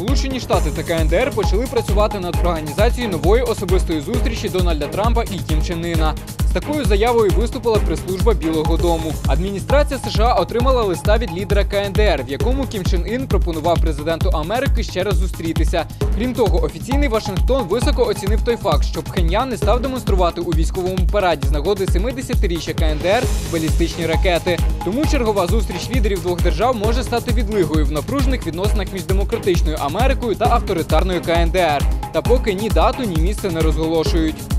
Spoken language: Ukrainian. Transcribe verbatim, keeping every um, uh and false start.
Сполучені Штати та КНДР почали працювати над організацією нової особистої зустрічі Дональда Трампа і Кім Чен Іна. З такою заявою виступила прес-служба Білого дому. Адміністрація США отримала листа від лідера КНДР, в якому Кім Чен Ін пропонував президенту Америки ще раз зустрітися. Крім того, офіційний Вашингтон високо оцінив той факт, що Пхеньян не став демонструвати у військовому параді з нагоди семидесятиріччя КНДР балістичні ракети. Тому чергова зустріч лідерів двох держав може стати відлигою в напружених відносинах між демократичною Америкою та авторитарною КНДР. Та поки ні дату, ні місце не розголошують.